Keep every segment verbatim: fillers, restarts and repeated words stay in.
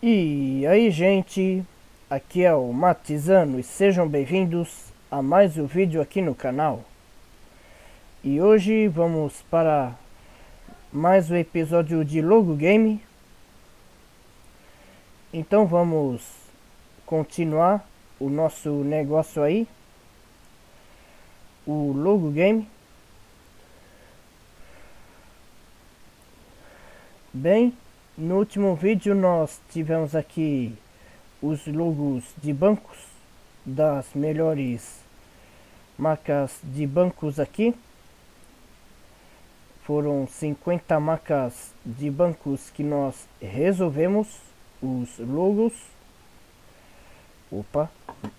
E aí, gente, aqui é o Matizano e sejam bem-vindos a mais um vídeo aqui no canal. E hoje vamos para mais um episódio de Logo Game. Então vamos continuar o nosso negócio aí, o Logo Game. Bem, no último vídeo nós tivemos aqui os logos de bancos das melhores marcas de bancos aqui. Foram cinquenta marcas de bancos que nós resolvemos os logos. Opa.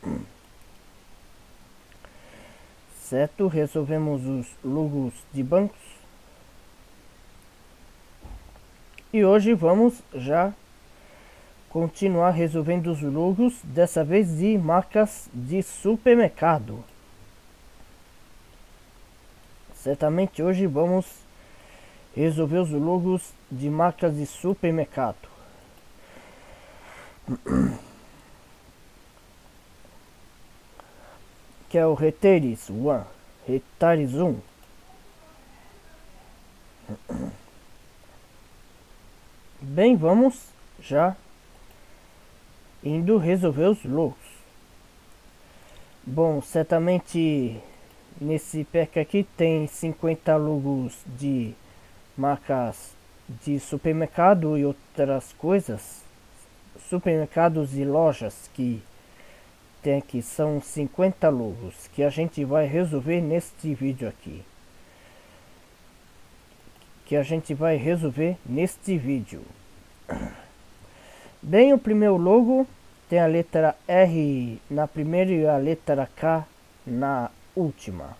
Certo, resolvemos os logos de bancos. E hoje vamos já continuar resolvendo os logos, dessa vez de marcas de supermercado. Certamente hoje vamos resolver os logos de marcas de supermercado. Que é o Retails um, Retails um. Bem, vamos já indo resolver os logos. Bom, certamente nesse pack aqui tem cinquenta logos de marcas de supermercado e outras coisas. Supermercados e lojas que tem aqui são cinquenta logos que a gente vai resolver neste vídeo aqui. Que a gente vai resolver neste vídeo. Bem, o primeiro logo tem a letra R na primeira e a letra K na última.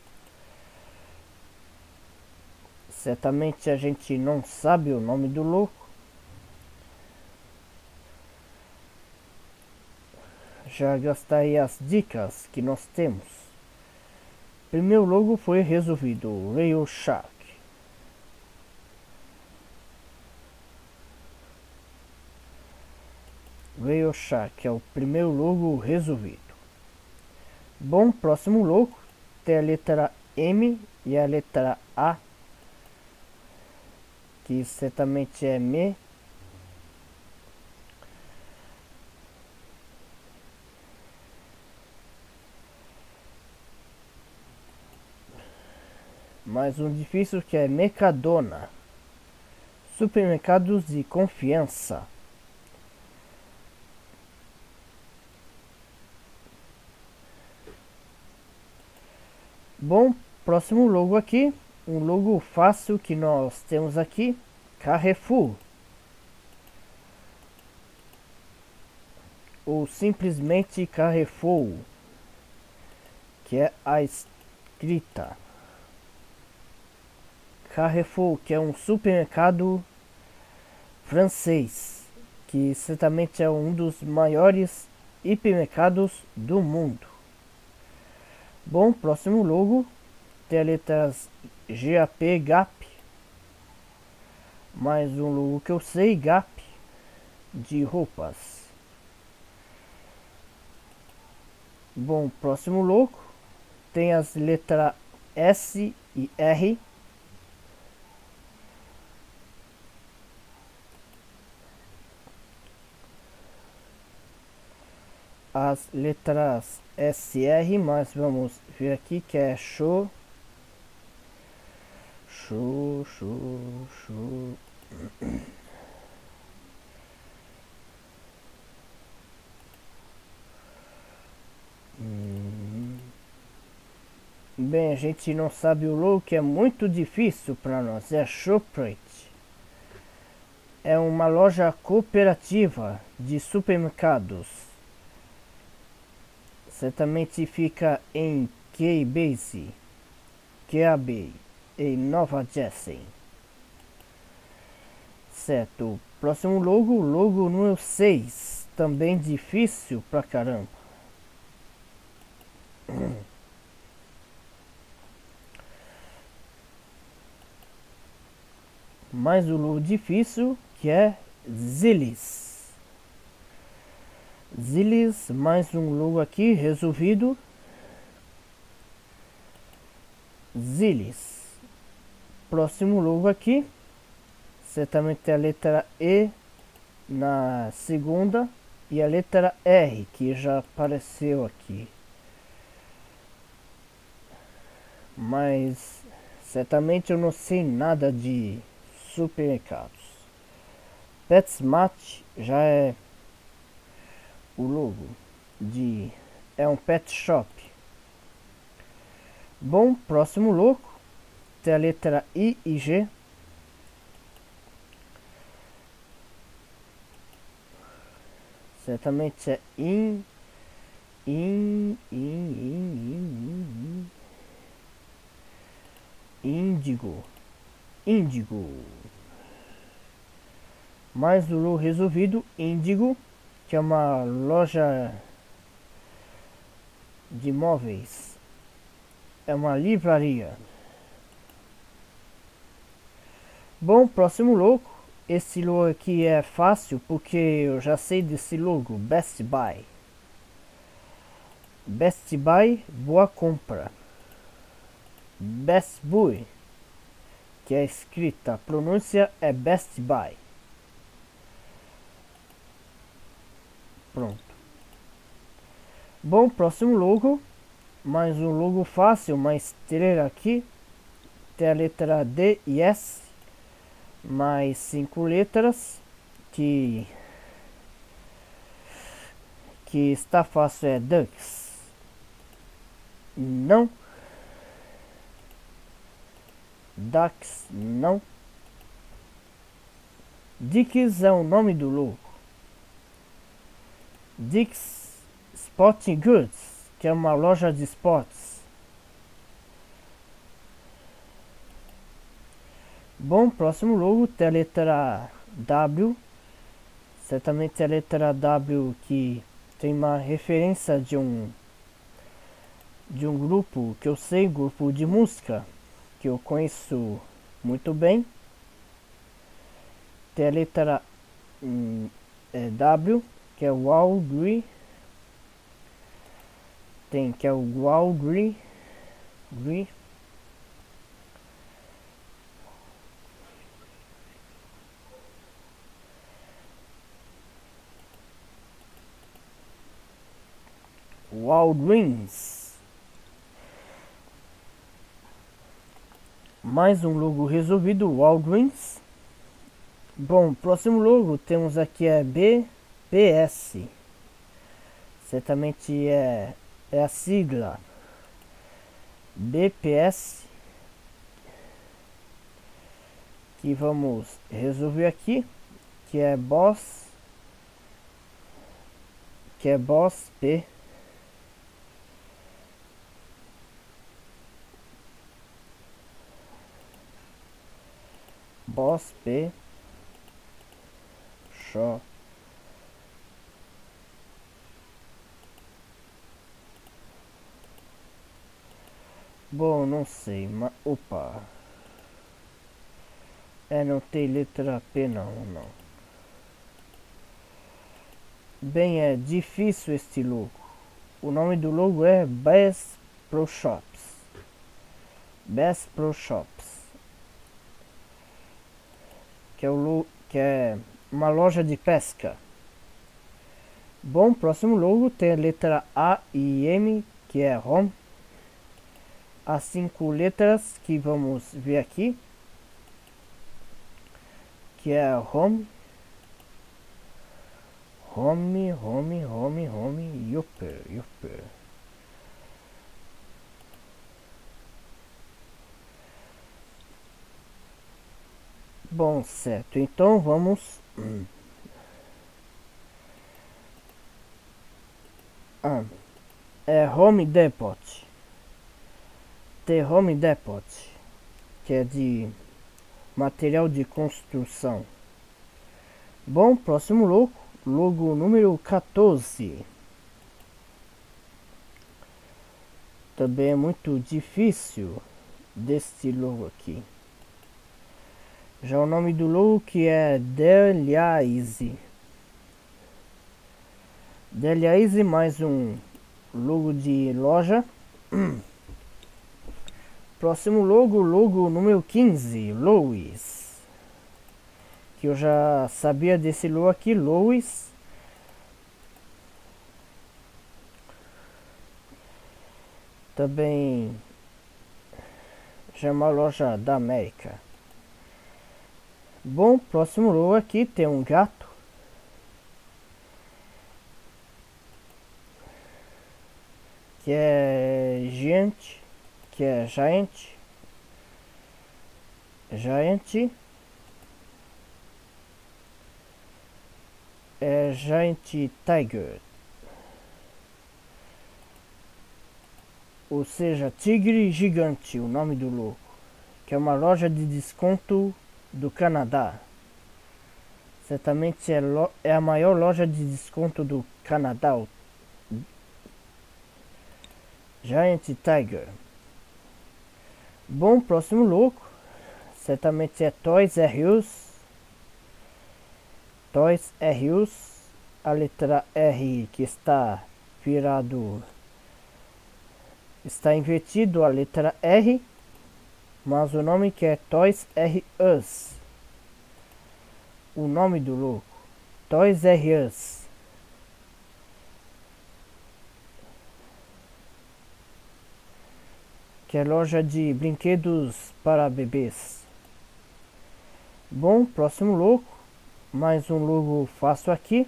Certamente a gente não sabe o nome do logo. Já gastei as dicas que nós temos. Primeiro logo foi resolvido, Rail Shark. Rail Shark é o primeiro logo resolvido. Bom, próximo logo tem a letra M e a letra A, que certamente é me. Mais um difícil que é Mercadona. Supermercados de confiança. Bom, próximo logo aqui, um logo fácil que nós temos aqui, Carrefour. Ou simplesmente Carrefour, que é a escrita. Carrefour, que é um supermercado francês, que certamente é um dos maiores hipermercados do mundo. Bom, próximo logo tem as letras G A P, Gap. Mais um logo que eu sei, Gap, de roupas. Bom, próximo logo tem as letras S e R. As letras S e R, mas vamos ver aqui que é show. Show, show, show. Hum. Bem, a gente não sabe o logo, que é muito difícil para nós. É Shoprite. É uma loja cooperativa de supermercados. Certamente fica em Keybase, Keabe, em Nova Jersey. Certo, próximo logo, logo número seis, também difícil pra caramba. Mais um logo difícil, que é Zillis. Zilis, mais um logo aqui, resolvido. Zilis. Próximo logo aqui. Certamente a letra E na segunda. E a letra R, que já apareceu aqui. Mas certamente eu não sei nada de supermercados. PetSmart já é o logo de é um pet shop. Bom, próximo logo tem a letra I e G. Certamente é in in in in in, in índigo índigo. Mais o logo resolvido, Índigo, que é uma loja de móveis, é uma livraria. Bom, próximo logo. Esse logo aqui é fácil porque eu já sei desse logo, Best Buy. Best Buy, boa compra. Best Buy, que é escrita, a pronúncia é Best Buy. Pronto. Bom, próximo logo. Mais um logo fácil, uma estrela aqui. Tem a letra D e S. Mais cinco letras. Que, que está fácil é Ducks. Não. Ducks, não. Dicks é o nome do logo. Dick's Sporting Goods, que é uma loja de esportes. Bom, próximo logo tem a letra W. Certamente a letra W que tem uma referência de um de um grupo que eu sei, grupo de música, que eu conheço muito bem. Tem a letra hum, é, W, que é o Walgreens. Tem que é o Walgreens. Walgreens. Mais um logo resolvido, Walgreens. Bom, próximo logo temos aqui é B P S. Certamente é, é a sigla B P S. Que vamos resolver aqui, que é Boss, que é Boss P. Boss P. Show. Bom, não sei, mas opa. É, não tem letra P não, não. Bem, é difícil este logo. O nome do logo é Bass Pro Shops. Bass Pro Shops. Que é, o logo, que é uma loja de pesca. Bom, próximo logo tem a letra A e M, que é Home. As cinco letras que vamos ver aqui, que é Home, Home, Home, Home, Home, Yupper, Yupper. Bom, certo, então vamos... Ah, é Home Depot. Tem Home Depot, que é de material de construção. Bom, próximo logo, logo número quatorze. Também é muito difícil deste logo aqui. Já o nome do logo que é Delhaize. Aliás, mais um logo de loja. Próximo logo, logo número quinze, Lowe's. Que eu já sabia desse logo aqui, Lowe's. Também já é uma loja da América. Bom, próximo logo aqui tem um gato. Que é Giant. Que é Giant. Giant. É Giant Tiger. Ou seja, Tigre Gigante, o nome do logo. Que é uma loja de desconto do Canadá. Certamente é, é a maior loja de desconto do Canadá. Giant Tiger. Bom, próximo logo. Certamente é Toys R Us. Toys R Us. A letra R que está virado. Está invertido a letra R. Mas o nome que é Toys R Us. O nome do logo. Toys R Us. Que é loja de brinquedos para bebês. Bom, próximo logo. Mais um logo fácil aqui.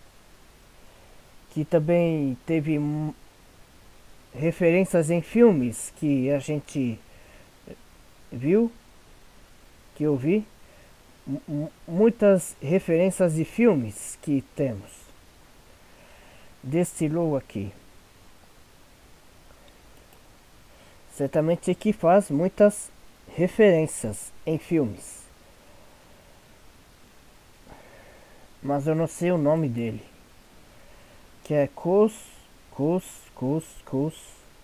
Que também teve referências em filmes que a gente viu, que eu vi. M muitas referências de filmes que temos desse logo aqui. Certamente aqui faz muitas referências em filmes, mas eu não sei o nome dele. Que é Cos, Cos, Cos, Cos.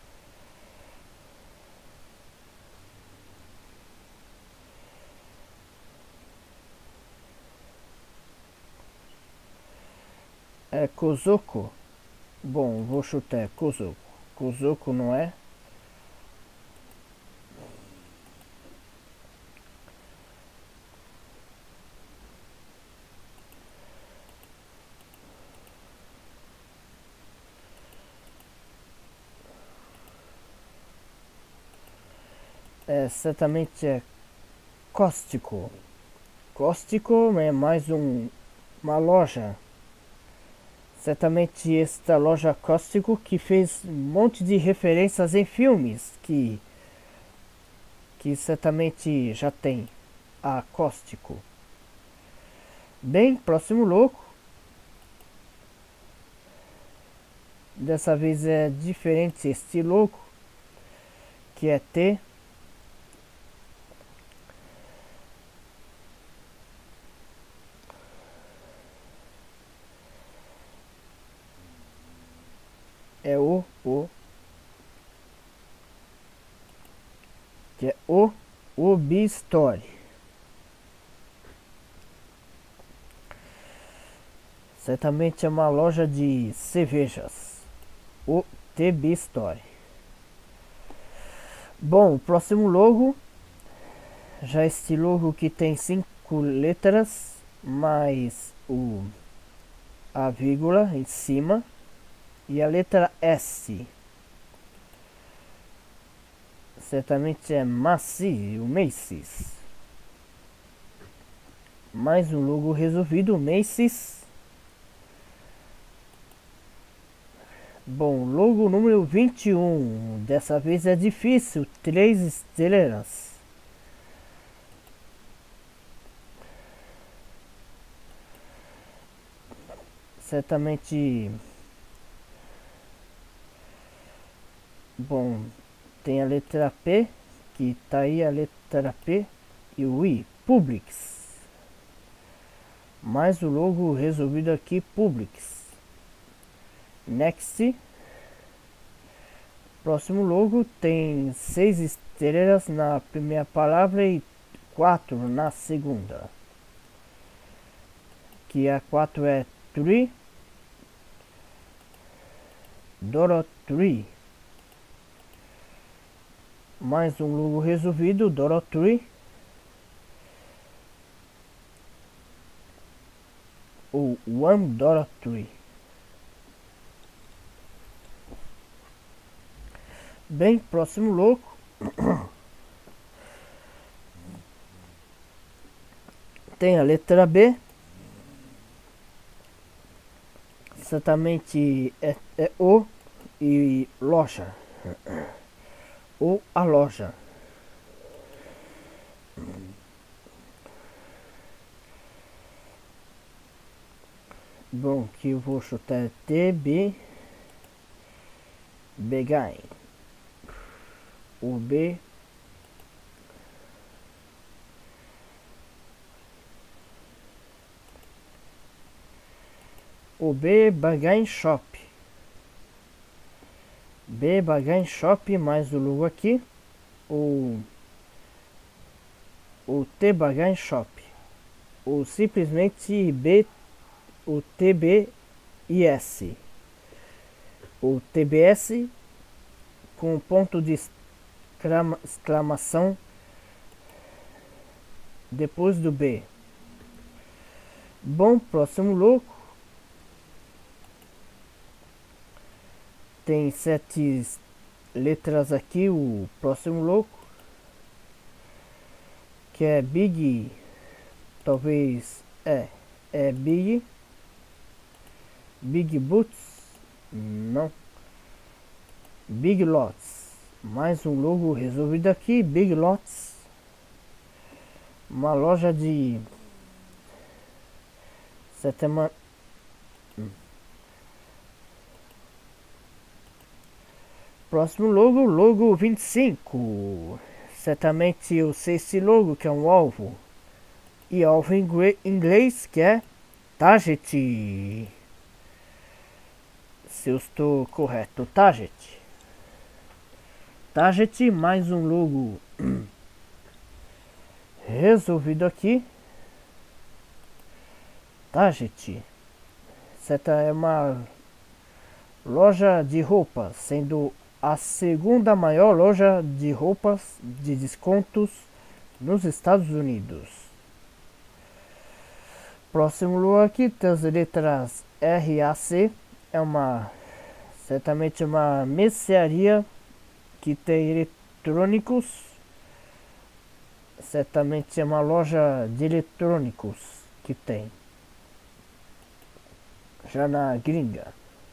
É Kozoko. Bom, vou chutar Kozoko. Kozoko não é? É, certamente é Cóstico. Cóstico é mais um, uma loja. Certamente esta loja Cóstico que fez um monte de referências em filmes que, que certamente já tem a Cóstico. Bem, próximo logo. Dessa vez é diferente este logo, que é T. É o, o, que é o, o B-Store. Certamente é uma loja de cervejas. O T B Store. Bom, o próximo logo. Já este logo que tem cinco letras, mais o, a vírgula em cima. E a letra S. Certamente é Macy, o Macy's. Mais um logo resolvido, Macy's. Bom, logo número vinte e um. Dessa vez é difícil, três estrelas. Certamente. Bom, tem a letra P, que tá aí a letra P, e o I, Publix. Mais o logo resolvido aqui, Publix. Next. Próximo logo tem seis estrelas na primeira palavra e quatro na segunda. Que a quatro é tree. Dorotry. Mais um logo resolvido, Dorotry. O One Dorotry. Bem, próximo logo. Tem a letra B. Exatamente é, é o e loja. Ou a loja. Bom, que eu vou chutar T B Begain. O B O B Bargain Shop. B Bargain Shop, mais o logo aqui. O O T Bargain Shop. Ou simplesmente B, o T B I S. O T B S com ponto de exclama, exclamação depois do B. Bom, próximo logo. Tem sete letras aqui, o próximo logo. Que é Big, talvez é, é Big. Big Boots, não. Big Lots, mais um logo resolvido aqui, Big Lots. Uma loja de setema... Próximo logo, logo vinte e cinco. Certamente eu sei esse logo, que é um alvo. E alvo em inglês, que é Target. Se eu estou correto, Target. Target, mais um logo resolvido aqui. Target. Essa é uma loja de roupas, sendo a segunda maior loja de roupas de descontos nos Estados Unidos. Próximo logo aqui tem as letras R A C. É uma, certamente uma mercearia que tem eletrônicos. Certamente é uma loja de eletrônicos que tem. Já na gringa.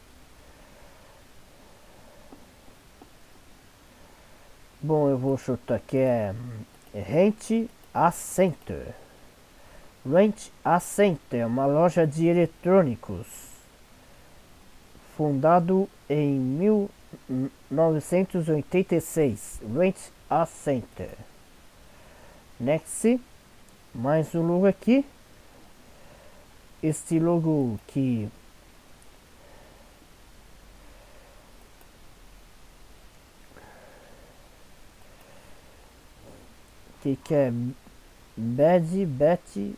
Bom, eu vou chutar que é Rent a Center. Rent a Center é uma loja de eletrônicos. Fundado em mil novecentos e oitenta e seis. Rent a Center. Next. Mais um logo aqui. Este logo que que, que é Bad Betty.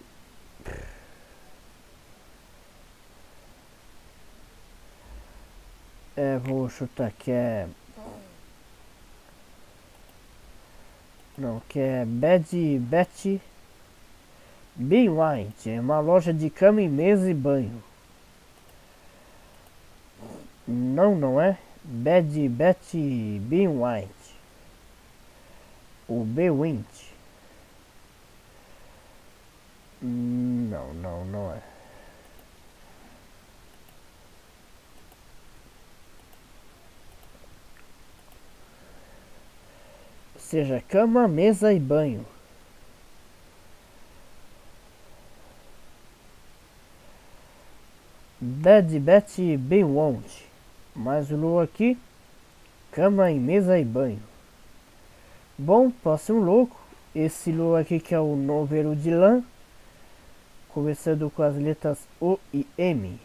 É, vou chutar que é não, que é Bad Betty Bean White. É uma loja de cama e mesa e banho. Não, não é Bad Betty Bean White. O B-Wind. Não, não, não é. Ou seja, cama, mesa e banho. Bad Betty Bean Mais o logo aqui. Cama e mesa e banho. Bom, próximo logo. Esse logo aqui que é o novelo de lã. Começando com as letras O e M.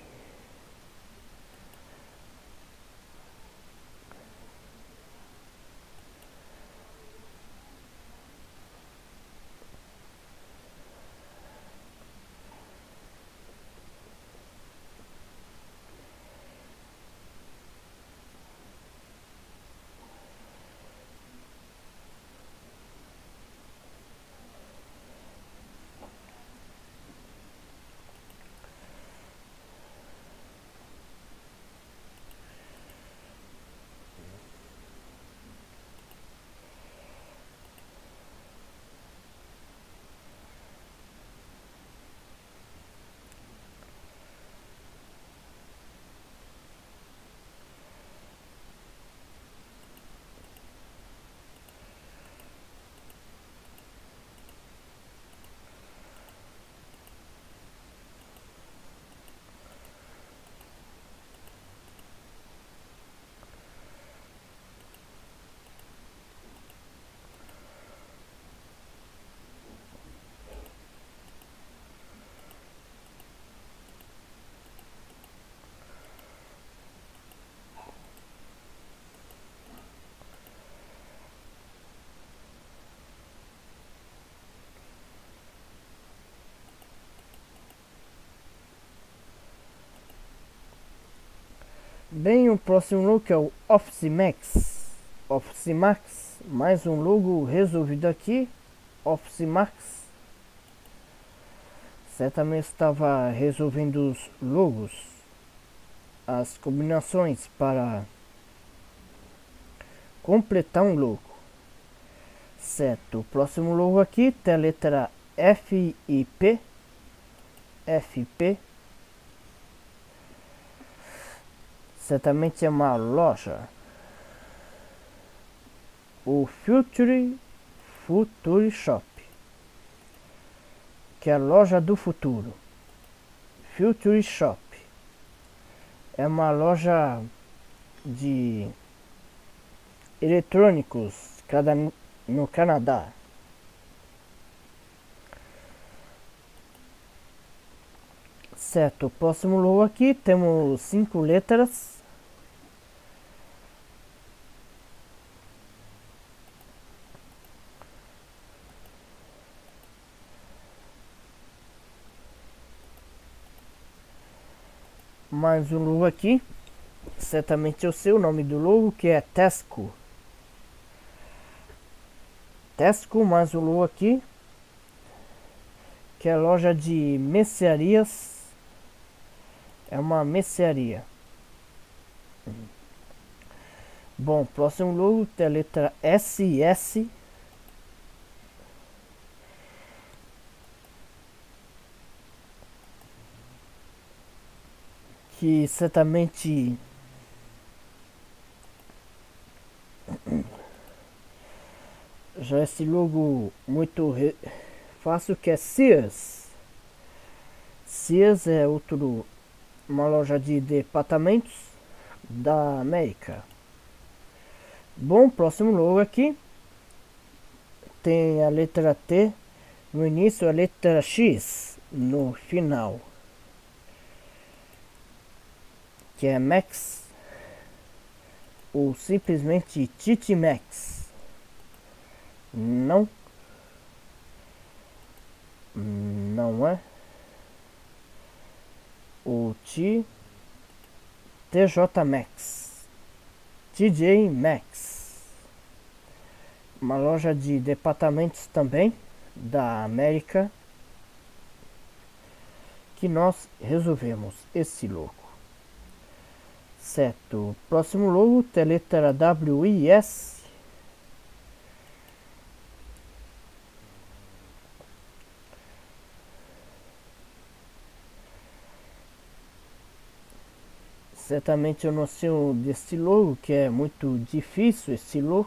Bem, o próximo logo é o Office Max. Office Max, mais um logo resolvido aqui. Office Max. Certamente estava resolvendo os logos, as combinações para completar um logo. Certo, o próximo logo aqui tem a letra F e P. F P. Certamente é uma loja. O Future Future Shop, que é a loja do futuro. Future Shop é uma loja de eletrônicos no Canadá. Certo, o próximo logo aqui temos cinco letras. Mais um logo aqui. Certamente eu sei o nome do logo, que é Tesco. Tesco, mais um logo aqui, que é a loja de mercearias. É uma mercearia. Bom, próximo logo tem a letra S S. Que certamente já é esse logo muito re... fácil, que é Sears. Sears é outro, uma loja de departamentos da América. Bom, próximo logo aqui tem a letra T no início, a letra X no final, que é Max ou simplesmente Titi Max. Não, não é o T TJ Max, T J Max, uma loja de departamentos também da América, que nós resolvemos esse logo. Certo, próximo logo tem a letra W I S. Certamente eu não sei o desse logo, que é muito difícil esse logo.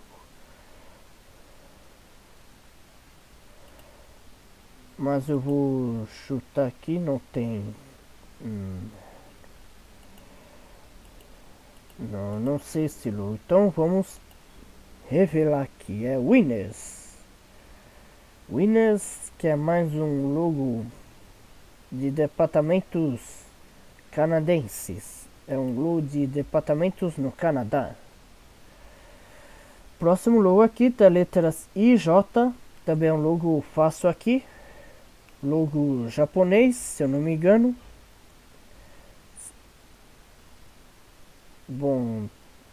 Mas eu vou chutar aqui, não tem. Hum, não, não sei esse logo. Então vamos revelar aqui. É Winners. Winners, que é mais um logo de departamentos canadenses. É um logo de departamentos no Canadá. Próximo logo aqui tá letras I J. Também é um logo fácil aqui. Logo japonês, se eu não me engano. Bom,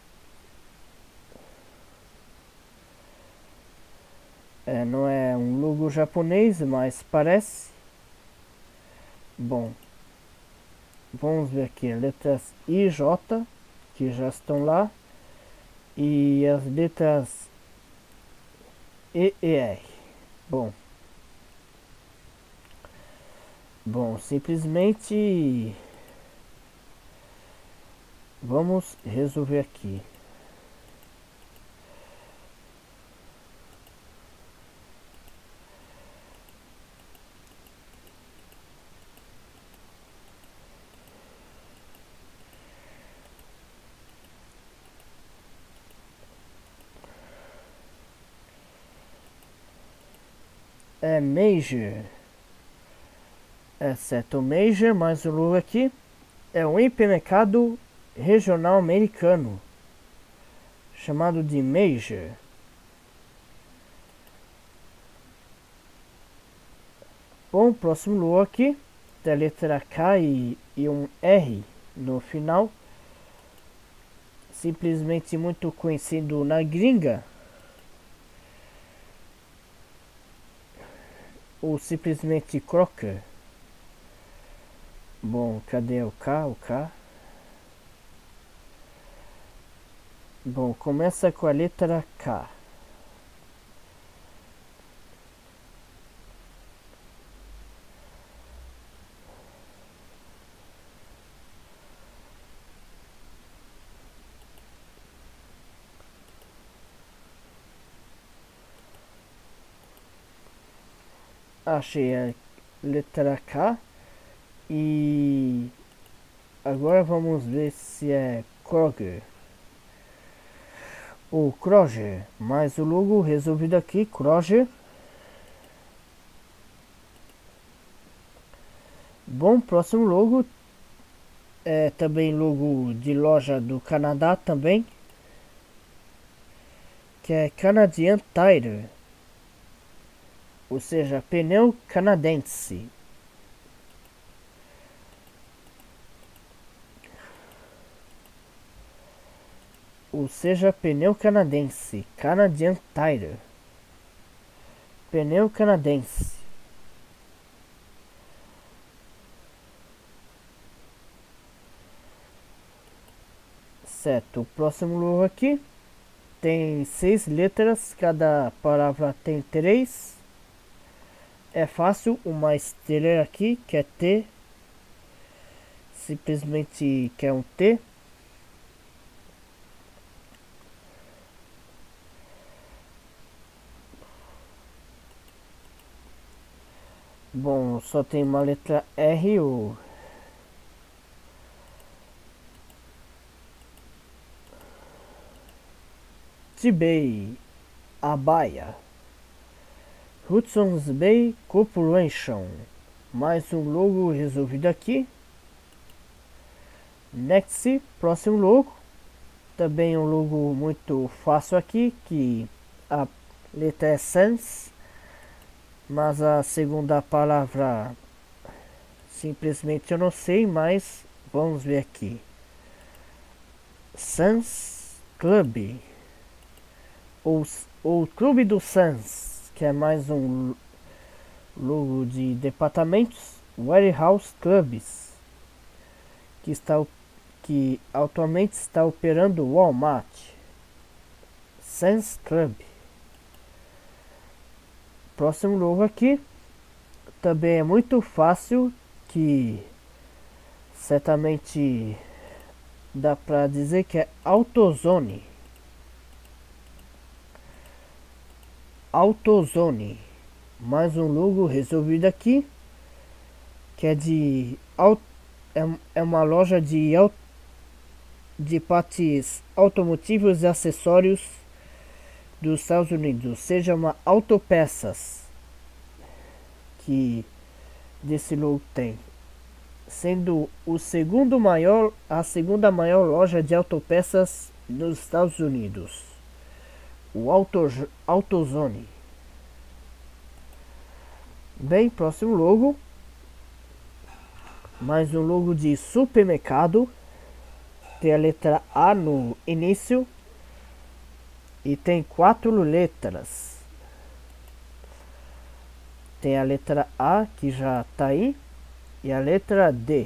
é, não é um logo japonês, mas parece. Bom, vamos ver aqui, letras I J, que já estão lá, e as letras E E R. Bom, bom, simplesmente vamos resolver aqui. É Major. É certo, Major, mais um logo aqui. É um hipermercado regional americano chamado de Major. Bom, próximo logo aqui tem a letra K e, e um R no final, simplesmente muito conhecido na gringa, ou simplesmente Crocker. Bom, cadê o K? O K. Bom, começa com a letra K. Achei a letra K. E agora vamos ver se é Kroger ou Kroger, mas o logo resolvido aqui, Kroger. Bom, próximo logo é também logo de loja do Canadá também, que é Canadian Tire, ou seja, pneu canadense. Ou seja, pneu canadense, Canadian Tire, pneu canadense. Certo, o próximo logo aqui tem seis letras, cada palavra tem três. É fácil, o mais ter aqui, que é T, simplesmente que é um T. Bom, só tem uma letra R, o T-Bay, Abaia, Hudson's Bay Corporation. Mais um logo resolvido aqui. Next, próximo logo. Também um logo muito fácil aqui, que a letra é Sans, mas a segunda palavra simplesmente eu não sei, mas vamos ver aqui. Sans Club, ou, ou Clube do Sans, que é mais um logo de departamentos. Warehouse Clubs, que está que atualmente está operando o Walmart. Sans Club. Próximo logo aqui também é muito fácil, que certamente dá para dizer que é AutoZone. AutoZone. Mais um logo resolvido aqui, que é de é, é uma loja de de partes automotivos e acessórios dos Estados Unidos, seja uma autopeças, que desse logo tem, sendo o segundo maior, a segunda maior loja de autopeças nos Estados Unidos, o Auto, AutoZone. Bem, próximo logo, mais um logo de supermercado, tem a letra A no início e tem quatro letras. Tem a letra A, que já tá aí, e a letra D.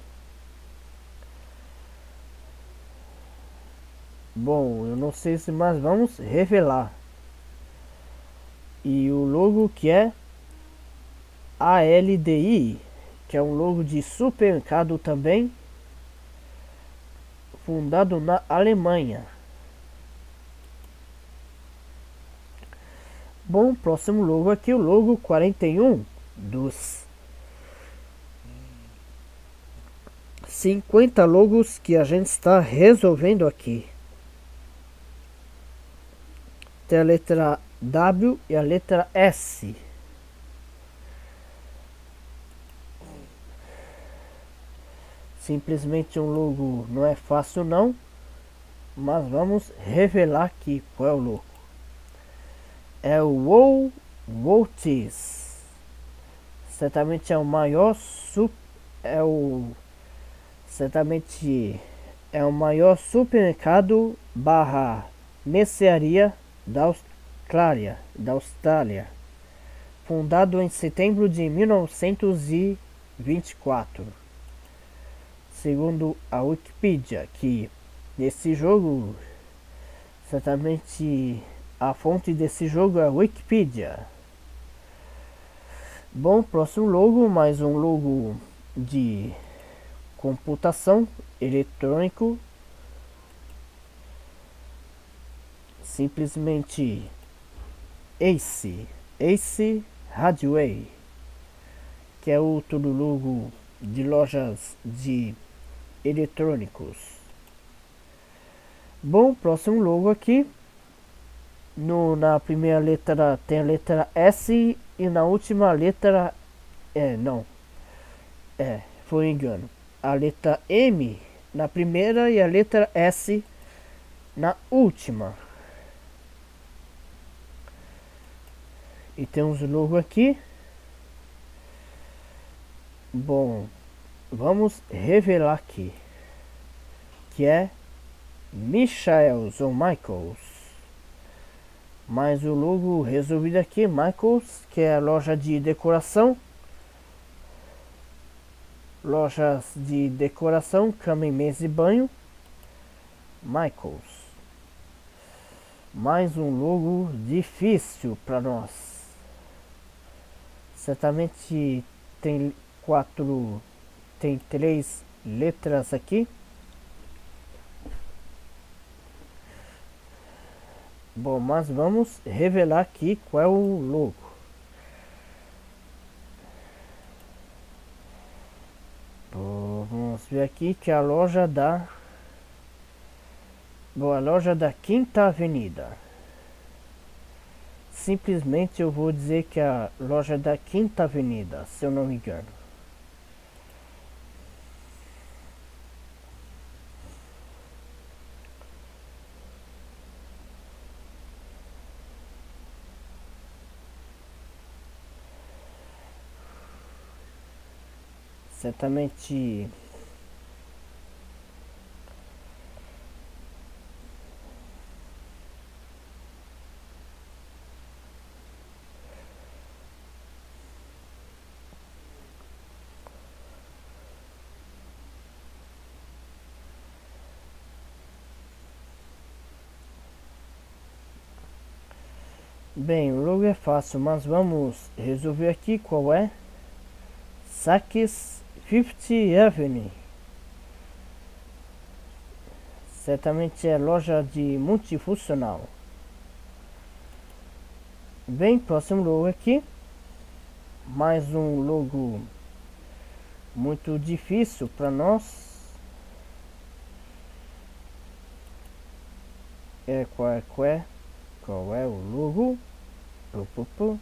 Bom, eu não sei se mais vamos revelar. E o logo que é A L D I, que é um logo de supermercado também, fundado na Alemanha. Bom, próximo logo aqui, o logo quarenta e um dos cinquenta logos que a gente está resolvendo aqui. Tem a letra W e a letra S. Simplesmente um logo não é fácil não, mas vamos revelar aqui qual é o logo. É o Woolworths. Certamente é o maior sup, é o certamente é o maior supermercado barra mercearia da Austrália, da Austrália, fundado em setembro de mil novecentos e vinte e quatro. Segundo a Wikipedia, que nesse jogo, certamente a fonte desse jogo é a Wikipedia. Bom, próximo logo, mais um logo de computação eletrônico, simplesmente Ace, Ace Hardware, que é outro logo de lojas de eletrônicos. Bom, próximo logo aqui, no, na primeira letra tem a letra S e na última letra, é, não, é, foi um engano, a letra M na primeira e a letra S na última. E temos o logo aqui. Bom, vamos revelar aqui, que é Michaels ou Michaels. Mais o logo resolvido aqui, Michaels, que é a loja de decoração. Lojas de decoração, cama e mesa e banho. Michaels. Mais um logo difícil para nós. Certamente tem quatro, tem três letras aqui. Bom, mas vamos revelar aqui qual é o logo. Bom, vamos ver aqui que é a loja da Bom, a loja da Quinta Avenida. Simplesmente eu vou dizer que é a loja da Quinta Avenida, se eu não me engano. Certamente bem, o logo é fácil, mas vamos resolver aqui qual é. Saks Fifth Avenue. Certamente é loja de multifuncional. Bem, próximo logo aqui. Mais um logo muito difícil para nós. É qual é qual é? Qual é o logo? Pu, pu, pu.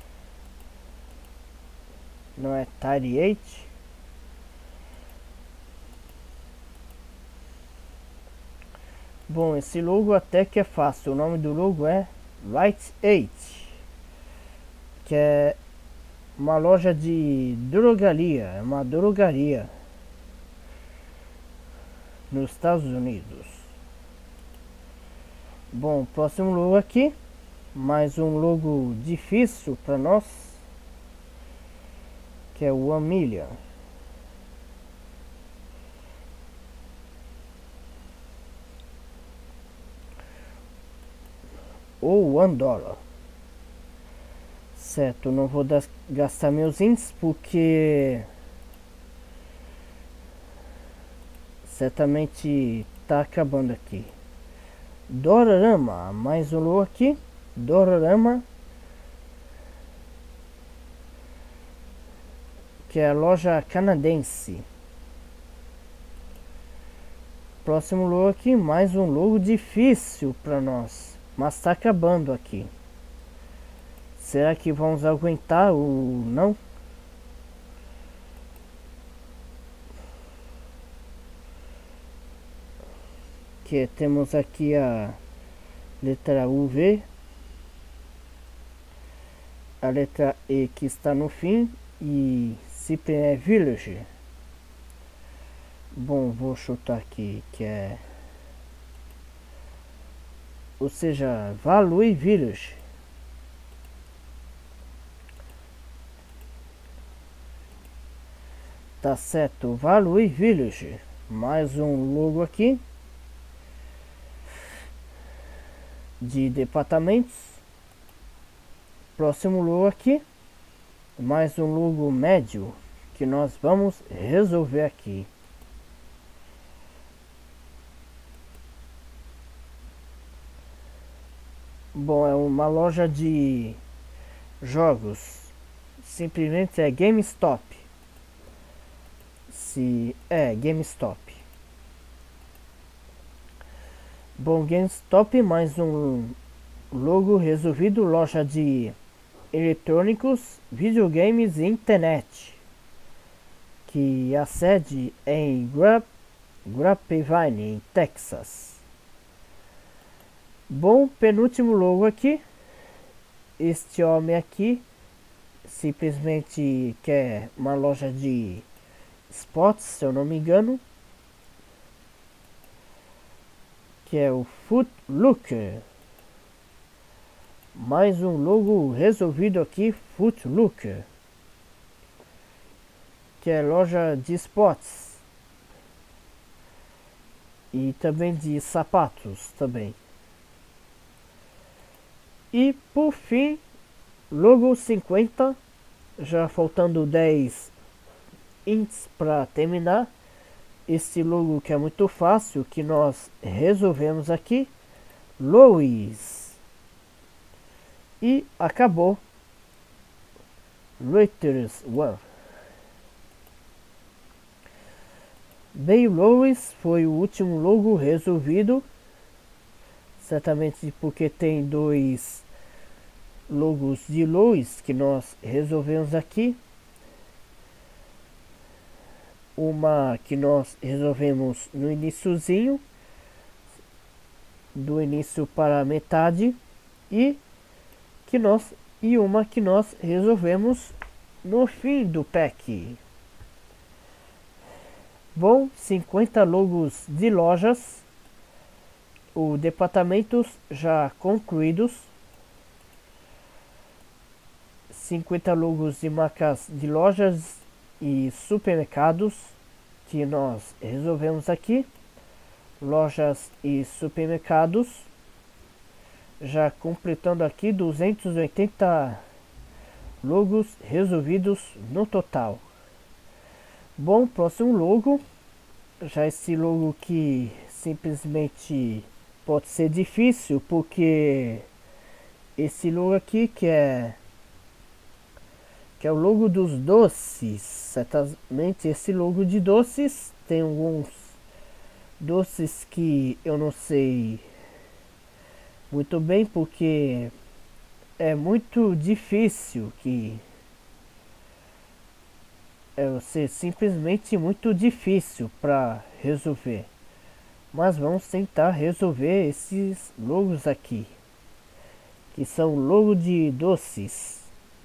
Não é Tidy eight? Bom, esse logo até que é fácil. O nome do logo é Rite eight, que é uma loja de drogaria, é uma drogaria nos Estados Unidos. Bom, próximo logo aqui, mais um logo difícil para nós, que é o One Million. Ou One Dollar. Certo, não vou das, gastar meus índices porque certamente tá acabando aqui. Dorama, mais um logo aqui. Dorama, que é a loja canadense. Próximo logo aqui, mais um logo difícil para nós, mas está acabando aqui. Será que vamos aguentar ou não? Que temos aqui a letra U V, a letra E que está no fim e Cyprien Village. Bom, vou chutar aqui que é, ou seja, Value Village. Tá certo, Value Village. Mais um logo aqui de departamentos. Próximo logo aqui, mais um logo médio que nós vamos resolver aqui. Bom, é uma loja de jogos, simplesmente é GameStop. Se é GameStop. Bom, GameStop, mais um logo resolvido, loja de eletrônicos, videogames e internet, que a sede é em Gra Grapevine, em Texas. Bom, penúltimo logo aqui, este homem aqui simplesmente quer uma loja de esportes, se eu não me engano, que é o Foot Locker. Mais um logo resolvido aqui, Foot Locker, que é loja de esportes e também de sapatos também. E por fim, logo cinquenta, já faltando dez ints para terminar. Esse logo que é muito fácil, que nós resolvemos aqui, Lois. E acabou. Reuters One. Bem, Lois foi o último logo resolvido. Certamente porque tem dois logos de Lois que nós resolvemos aqui. Uma que nós resolvemos no iniciozinho, do início para a metade, e que nós e uma que nós resolvemos no fim do pack. Bom, cinquenta logos de lojas, ou departamentos já concluídos, cinquenta logos de marcas de lojas e supermercados que nós resolvemos aqui, lojas e supermercados, já completando aqui duzentos e oitenta logos resolvidos no total. Bom, próximo logo, já esse logo que simplesmente pode ser difícil, porque esse logo aqui que é que é o logo dos doces. Certamente esse logo de doces tem alguns doces que eu não sei muito bem, porque é muito difícil, que é ser simplesmente muito difícil para resolver. Mas vamos tentar resolver esses logos aqui, que são logo de doces.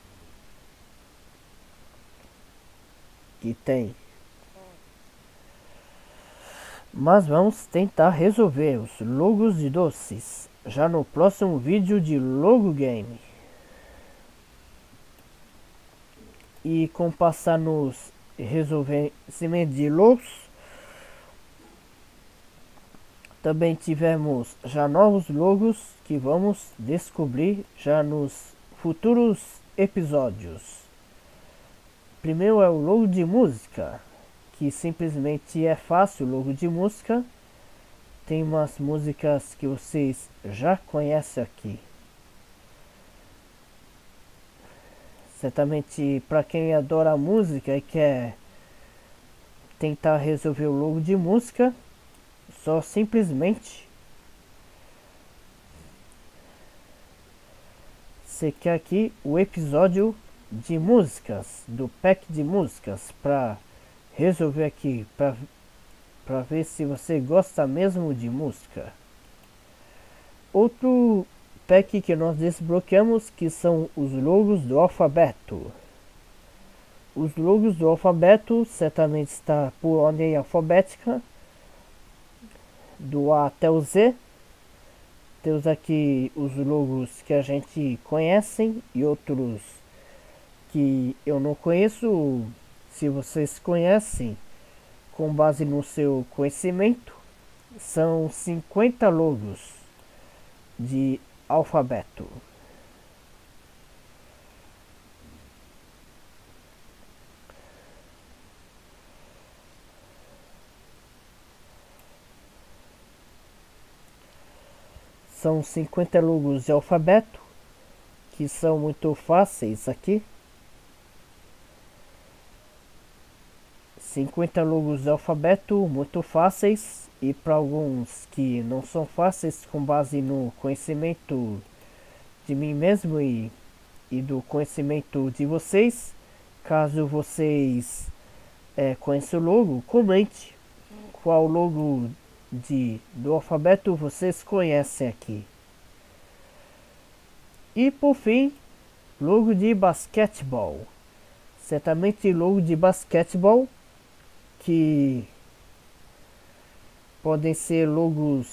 Que tem. Mas vamos tentar resolver os logos de doces já no próximo vídeo de Logo Game. E com passar nos resolvimento de logos, também tivemos já novos logos que vamos descobrir já nos futuros episódios. Primeiro é o logo de música, que simplesmente é fácil. O logo de música tem umas músicas que vocês já conhecem aqui. Certamente para quem adora música e quer tentar resolver o logo de música, só simplesmente você quer aqui o episódio de músicas, do pack de músicas, para resolver aqui, para para ver se você gosta mesmo de música. Outro pack que nós desbloqueamos, que são os logos do alfabeto. os logos do alfabeto certamente está por ordem alfabética, do A até o Z. Temos aqui os logos que a gente conhece e outros que eu não conheço. Se vocês conhecem, com base no seu conhecimento, são cinquenta logos de alfabeto. São cinquenta logos de alfabeto que são muito fáceis aqui. cinquenta logos de alfabeto muito fáceis, e para alguns que não são fáceis, com base no conhecimento de mim mesmo e, e do conhecimento de vocês. Caso vocês é, conheçam o logo, comente qual logo de, do alfabeto vocês conhecem aqui. E por fim, logo de basquetebol. Certamente logo de basquetebol, que podem ser logos,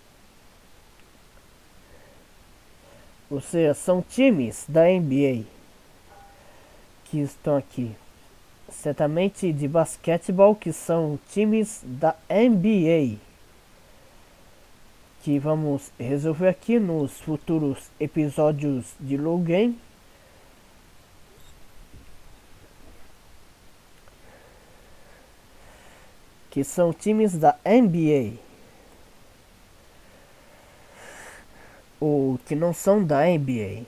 ou seja, são times da N B A que estão aqui. Certamente de basquetebol, que são times da N B A, que vamos resolver aqui nos futuros episódios de Logo Game. Que são times da N B A, ou que não são da N B A.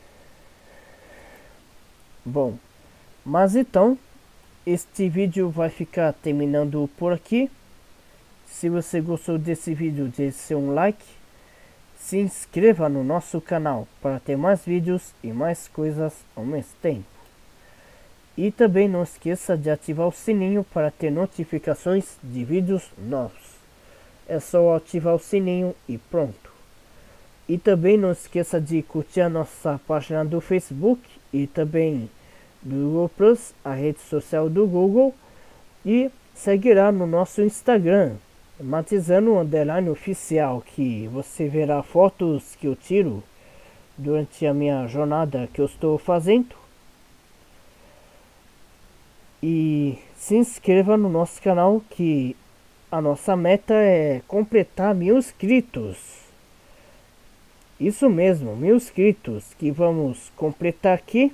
Bom, mas então, este vídeo vai ficar terminando por aqui. Se você gostou desse vídeo, deixe um like, se inscreva no nosso canal para ter mais vídeos e mais coisas ao mesmo tempo. E também não esqueça de ativar o sininho para ter notificações de vídeos novos. É só ativar o sininho e pronto. E também não esqueça de curtir a nossa página do Facebook e também do Google Plus, a rede social do Google. E seguirá no nosso Instagram, Matizano Underline Oficial, que você verá fotos que eu tiro durante a minha jornada que eu estou fazendo. E se inscreva no nosso canal, que a nossa meta é completar mil inscritos. Isso mesmo, mil inscritos que vamos completar aqui.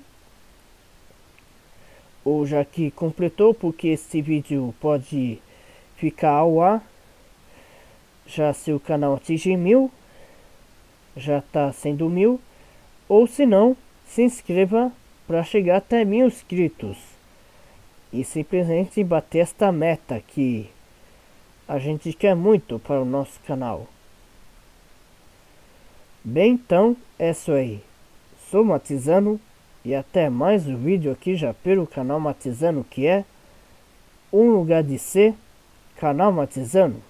Ou já que completou, porque este vídeo pode ficar ao ar. Já se o canal atingir mil, já está sendo mil. Ou se não, se inscreva para chegar até mil inscritos. E simplesmente bater esta meta que a gente quer muito para o nosso canal. Bem, então é isso aí. Sou Matizano e até mais um vídeo aqui já pelo canal Matizano, que é um lugar de ser, canal Matizano.